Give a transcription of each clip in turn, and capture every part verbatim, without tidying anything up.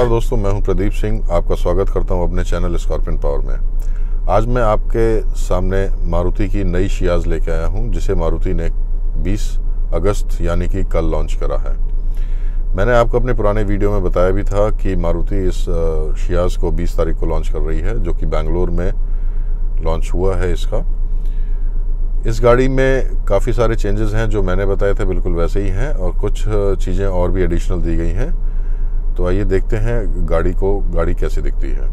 नमस्कार दोस्तों, मैं हूं प्रदीप सिंह। आपका स्वागत करता हूं अपने चैनल स्कॉर्पियन पावर में। आज मैं आपके सामने मारुति की नई शियाज लेके आया हूं, जिसे मारुति ने बीस अगस्त यानी कि कल लॉन्च करा है। मैंने आपको अपने पुराने वीडियो में बताया भी था कि मारुति इस शियाज को बीस तारीख को लॉन्च कर रही है, जो कि बेंगलोर में लॉन्च हुआ है। इसका इस गाड़ी में काफ़ी सारे चेंजेस हैं, जो मैंने बताए थे बिल्कुल वैसे ही हैं, और कुछ चीज़ें और भी एडिशनल दी गई हैं। तो आइए देखते हैं गाड़ी को गाड़ी कैसे दिखती है।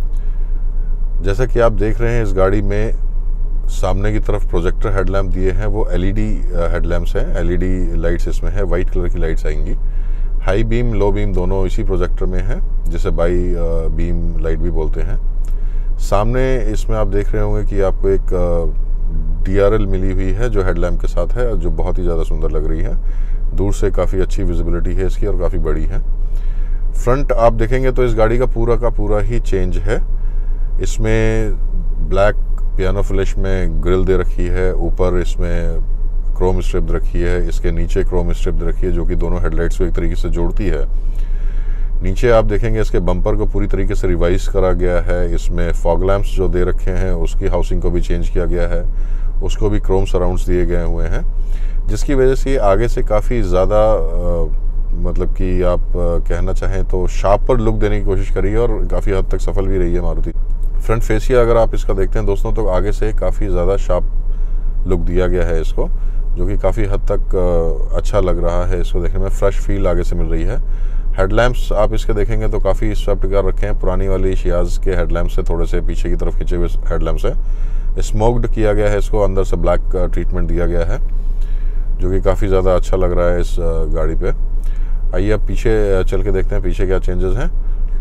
जैसा कि आप देख रहे हैं, इस गाड़ी में सामने की तरफ प्रोजेक्टर हेडलैम्प दिए हैं, वो एलईडी हेडलैम्प्स हैं। एलईडी लाइट्स इसमें है, वाइट कलर की लाइट्स आएंगी। हाई बीम लो बीम दोनों इसी प्रोजेक्टर में है, जिसे बाई बीम लाइट भी बोलते हैं। सामने इसमें आप देख रहे होंगे कि आपको एक डीआरएल मिली हुई है, जो हेडलैम्प के साथ है, जो बहुत ही ज़्यादा सुंदर लग रही है। दूर से काफ़ी अच्छी विजिबिलिटी है इसकी और काफ़ी बड़ी है। फ्रंट आप देखेंगे तो इस गाड़ी का पूरा का पूरा ही चेंज है। इसमें ब्लैक पियानो फिनिश में ग्रिल दे रखी है, ऊपर इसमें क्रोम स्ट्रिप रखी है, इसके नीचे क्रोम स्ट्रिप रखी है, जो कि दोनों हेडलाइट्स को एक तरीके से जोड़ती है। नीचे आप देखेंगे इसके बम्पर को पूरी तरीके से रिवाइज करा गया है। इसमें फॉग लैंप्स जो दे रखे हैं, उसकी हाउसिंग को भी चेंज किया गया है, उसको भी क्रोम सराउंड्स दिए गए हुए हैं, जिसकी वजह से आगे से काफ़ी ज़्यादा मतलब कि आप कहना चाहें तो शार्पर लुक देने की कोशिश करी है, और काफ़ी हद तक सफल भी रही है मारुति। फ्रंट फेसिया अगर आप इसका देखते हैं दोस्तों, तो आगे से काफ़ी ज़्यादा शार्प लुक दिया गया है इसको, जो कि काफ़ी हद तक अच्छा लग रहा है। इसको देखने में फ्रेश फील आगे से मिल रही है। हेडलैम्प्स आप इसके देखेंगे तो काफ़ी स्वेप्ट कर रखे हैं। पुरानी वाली शियाज के हेडलैम्प से थोड़े से पीछे की तरफ खिंचे हुए हेडलैम्प्स है। स्मोक्ड किया गया है इसको, अंदर से ब्लैक ट्रीटमेंट दिया गया है, जो कि काफ़ी ज़्यादा अच्छा लग रहा है इस गाड़ी पे। आइए अब पीछे चल के देखते हैं पीछे क्या चेंजेस हैं।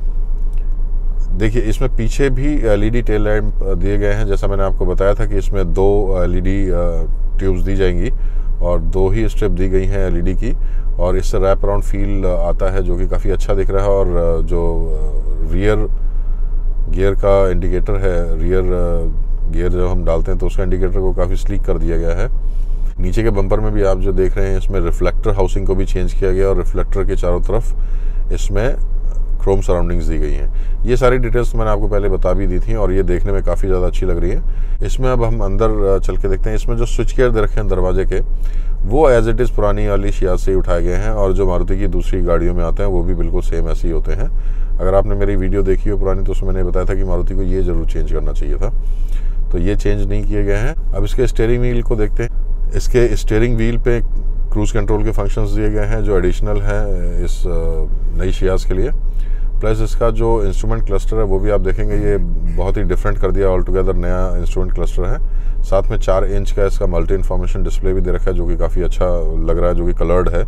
देखिए, इसमें पीछे भी एलईडी टेल लैंप दिए गए हैं। जैसा मैंने आपको बताया था कि इसमें दो एलईडी ट्यूब्स दी जाएंगी और दो ही स्ट्रिप दी गई हैं एलईडी की, और इससे रैप अराउंड फील आता है, जो कि काफ़ी अच्छा दिख रहा है। और जो रियर गियर का इंडिकेटर है, रियर गियर जब हम डालते हैं तो उसका इंडिकेटर को काफ़ी स्लीक कर दिया गया है। नीचे के बम्पर में भी आप जो देख रहे हैं, इसमें रिफ्लेक्टर हाउसिंग को भी चेंज किया गया, और रिफ्लेक्टर के चारों तरफ इसमें क्रोम सराउंडिंग्स दी गई हैं। ये सारी डिटेल्स मैंने आपको पहले बता भी दी थी, और ये देखने में काफ़ी ज़्यादा अच्छी लग रही है। इसमें अब हम अंदर चल के देखते हैं। इसमें जो स्विच गियर दे रखे हैं दरवाजे के, वो एज इट इज़ पुरानी वाली शियाज से ही उठाए गए हैं, और जो मारुति की दूसरी गाड़ियों में आते हैं वो भी बिल्कुल सेम ऐसे ही होते हैं। अगर आपने मेरी वीडियो देखी हो पुरानी, तो उसमें मैंने बताया था कि मारुति को ये ज़रूर चेंज करना चाहिए था, तो ये चेंज नहीं किए गए हैं। अब इसके स्टीयरिंग व्हील को देखते हैं। इसके स्टीयरिंग व्हील पे क्रूज कंट्रोल के फंक्शंस दिए गए हैं, जो एडिशनल हैं इस नई शियाज के लिए। प्लस इसका जो इंस्ट्रूमेंट क्लस्टर है, वो भी आप देखेंगे ये बहुत ही डिफरेंट कर दिया, ऑल टुगेदर नया इंस्ट्रूमेंट क्लस्टर है। साथ में चार इंच का इसका मल्टी इन्फॉर्मेशन डिस्प्ले भी दे रखा है, जो कि काफ़ी अच्छा लग रहा है, जो कि कलर्ड है।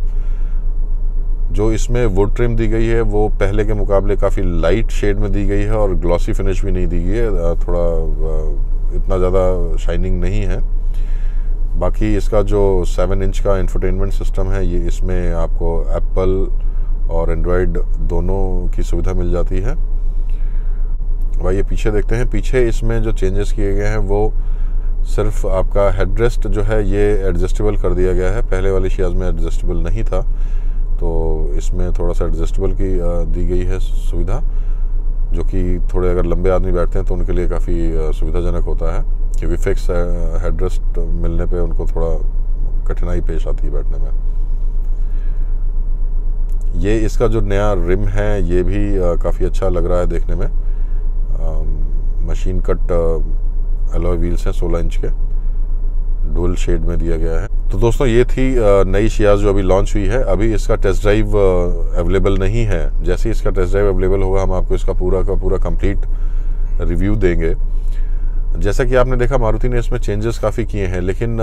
जो इसमें वुड ट्रिम दी गई है, वो पहले के मुकाबले काफ़ी लाइट शेड में दी गई है, और ग्लॉसी फिनिश भी नहीं दी गई है, थोड़ा इतना ज़्यादा शाइनिंग नहीं है। बाकी इसका जो सेवन इंच का इंफोटेनमेंट सिस्टम है, ये इसमें आपको एप्पल और एंड्रॉयड दोनों की सुविधा मिल जाती है। वह ये पीछे देखते हैं। पीछे इसमें जो चेंजेस किए गए हैं, वो सिर्फ आपका हेडरेस्ट जो है ये एडजस्टेबल कर दिया गया है। पहले वाली शियाज में एडजस्टेबल नहीं था, तो इसमें थोड़ा सा एडजस्टेबल की दी गई है सुविधा, जो कि थोड़े अगर लंबे आदमी बैठते हैं तो उनके लिए काफ़ी सुविधाजनक होता है, क्योंकि फिक्स हेडरेस्ट मिलने पे उनको थोड़ा कठिनाई पेश आती है बैठने में। ये इसका जो नया रिम है, ये भी काफ़ी अच्छा लग रहा है देखने में। आ, मशीन कट अलॉय व्हील्स हैं, सोलह इंच के, डुअल शेड में दिया गया है। तो दोस्तों, ये थी नई शियाज जो अभी लॉन्च हुई है। अभी इसका टेस्ट ड्राइव अवेलेबल नहीं है। जैसे ही इसका टेस्ट ड्राइव अवेलेबल होगा, हम आपको इसका पूरा का पूरा कंप्लीट रिव्यू देंगे। जैसा कि आपने देखा, मारुति ने इसमें चेंजेस काफ़ी किए हैं, लेकिन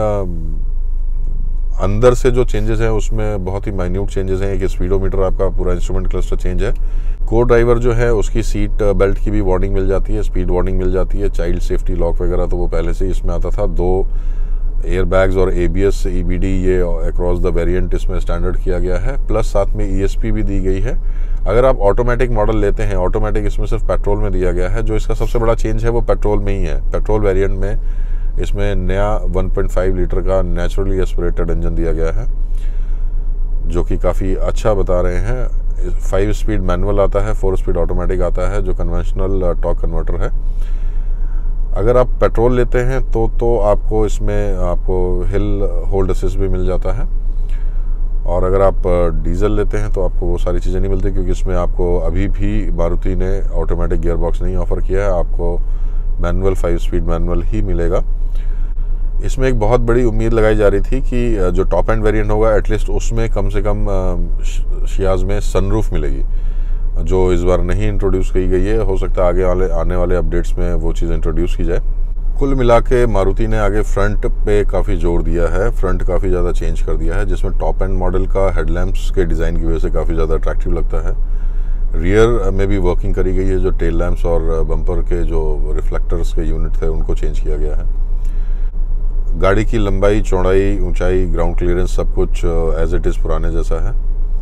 अंदर से जो चेंजेस हैं उसमें बहुत ही माइन्यूट चेंजेस हैं। एक स्पीडोमीटर, आपका पूरा इंस्ट्रूमेंट क्लस्टर चेंज है। को ड्राइवर जो है, उसकी सीट बेल्ट की भी वार्निंग मिल जाती है, स्पीड वार्निंग मिल जाती है। चाइल्ड सेफ्टी लॉक वगैरह तो वो पहले से ही इसमें आता था। दो एयर बैग्स और एबीएस ईबीडी ये अक्रॉस द वेरिएंट इसमें स्टैंडर्ड किया गया है। प्लस साथ में ईएसपी भी दी गई है। अगर आप ऑटोमेटिक मॉडल लेते हैं, ऑटोमेटिक इसमें सिर्फ पेट्रोल में दिया गया है। जो इसका सबसे बड़ा चेंज है वो पेट्रोल में ही है। पेट्रोल वेरिएंट में इसमें नया वन पॉइंट फाइव लीटर का नेचुरली एस्पिरेटेड इंजन दिया गया है, जो कि काफ़ी अच्छा बता रहे हैं। फाइव स्पीड मैनुअल आता है, फोर स्पीड ऑटोमेटिक आता है जो कन्वेंशनल टॉर्क कन्वर्टर है। अगर आप पेट्रोल लेते हैं तो तो आपको इसमें आपको हिल होल्ड असिस्ट भी मिल जाता है, और अगर आप डीजल लेते हैं तो आपको वो सारी चीज़ें नहीं मिलती, क्योंकि इसमें आपको अभी भी मारुति ने ऑटोमेटिक गियर बॉक्स नहीं ऑफ़र किया है, आपको मैनुअल फाइव स्पीड मैनुअल ही मिलेगा। इसमें एक बहुत बड़ी उम्मीद लगाई जा रही थी कि जो टॉप एंड वेरिएंट होगा एटलीस्ट उसमें कम से कम शियाज में सनरूफ मिलेगी, जो इस बार नहीं इंट्रोड्यूस की गई है। हो सकता है आगे वाले आने वाले अपडेट्स में वो चीज़ इंट्रोड्यूस की जाए। कुल मिला के मारुति ने आगे फ्रंट पे काफ़ी जोर दिया है, फ्रंट काफ़ी ज़्यादा चेंज कर दिया है, जिसमें टॉप एंड मॉडल का हेडलैम्प्स के डिज़ाइन की वजह से काफ़ी ज़्यादा अट्रैक्टिव लगता है। रियर में भी वर्किंग करी गई है, जो टेल लैम्प्स और बम्पर के जो रिफ्लेक्टर्स के यूनिट थे उनको चेंज किया गया है। गाड़ी की लंबाई, चौड़ाई, ऊंचाई, ग्राउंड क्लियरेंस सब कुछ एज इट इज़ पुराने जैसा है।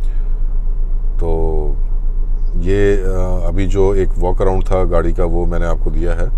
तो ये अभी जो एक वॉक अराउंड था गाड़ी का वो मैंने आपको दिया है।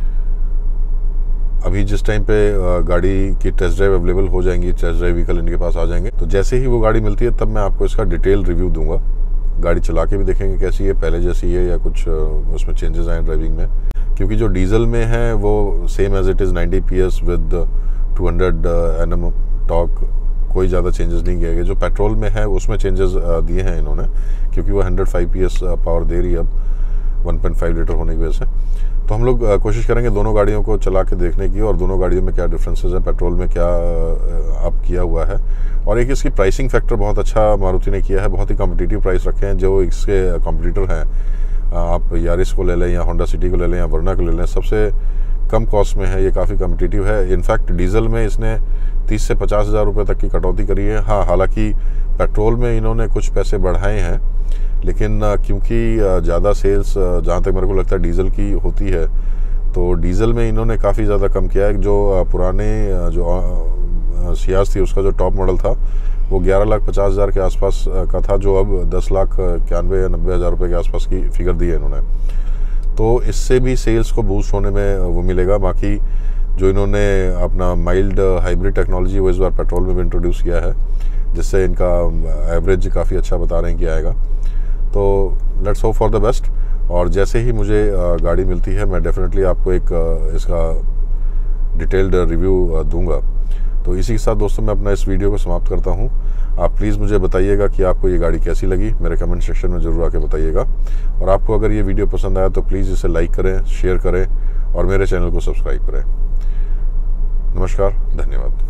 अभी जिस टाइम पे गाड़ी की टेस्ट ड्राइव अवेलेबल हो जाएंगी, टेस्ट ड्राइव व्हीकल इनके पास आ जाएंगे, तो जैसे ही वो गाड़ी मिलती है तब मैं आपको इसका डिटेल रिव्यू दूंगा। गाड़ी चला के भी देखेंगे कैसी है, पहले जैसी है या कुछ उसमें चेंजेस आए ड्राइविंग में, क्योंकि जो डीजल में है वो same as it is ninety P S with two hundred N M torque, कोई ज़्यादा चेंजेस नहीं किए गए। जो पेट्रोल में है उसमें चेंजेस दिए हैं इन्होंने, क्योंकि वो one hundred five P S power दे रही है अब वन पॉइंट फाइव लीटर होने की वजह से। तो हम लोग कोशिश करेंगे दोनों गाड़ियों को चला के देखने की, और दोनों गाड़ियों में क्या डिफरेंसेस है, पेट्रोल में क्या अप किया हुआ है। और एक इसकी प्राइसिंग फैक्टर बहुत अच्छा मारुति ने किया है, बहुत ही कॉम्पिटिटिव प्राइस रखे हैं। जो इसके कॉम्पिटिटर हैं, आप यारिस को ले लें या होंडा सिटी को ले लें या वर्ना को ले लें, सबसे कम कॉस्ट में है, ये काफ़ी कॉम्पिटिटिव है। इनफैक्ट डीजल में इसने तीस से पचास हज़ार रुपये तक की कटौती करी है। हाँ, हालांकि पेट्रोल में इन्होंने कुछ पैसे बढ़ाए हैं, लेकिन क्योंकि ज़्यादा सेल्स जहाँ तक मेरे को लगता है डीजल की होती है, तो डीजल में इन्होंने काफ़ी ज़्यादा कम किया है। जो पुराने जो सियाज थी उसका जो टॉप मॉडल था वो ग्यारह लाख पचास हज़ार के आसपास का था, जो अब दस लाख इक्यानवे या नब्बे हज़ार रुपये के आसपास की फिगर दी है इन्होंने। तो इससे भी सेल्स को बूस्ट होने में वो मिलेगा। बाकी जो इन्होंने अपना माइल्ड हाइब्रिड टेक्नोलॉजी वो इस बार पेट्रोल में भी इंट्रोड्यूस किया है, जिससे इनका एवरेज काफ़ी अच्छा बता रहे हैं कि आएगा। तो let's hope for the best, और जैसे ही मुझे गाड़ी मिलती है मैं डेफिनेटली आपको एक इसका डिटेल्ड रिव्यू दूंगा। तो इसी के साथ दोस्तों मैं अपना इस वीडियो को समाप्त करता हूं। आप प्लीज़ मुझे बताइएगा कि आपको ये गाड़ी कैसी लगी, मेरे कमेंट सेक्शन में ज़रूर आके बताइएगा। और आपको अगर ये वीडियो पसंद आया तो प्लीज़ इसे लाइक करें, शेयर करें और मेरे चैनल को सब्सक्राइब करें। नमस्कार, धन्यवाद।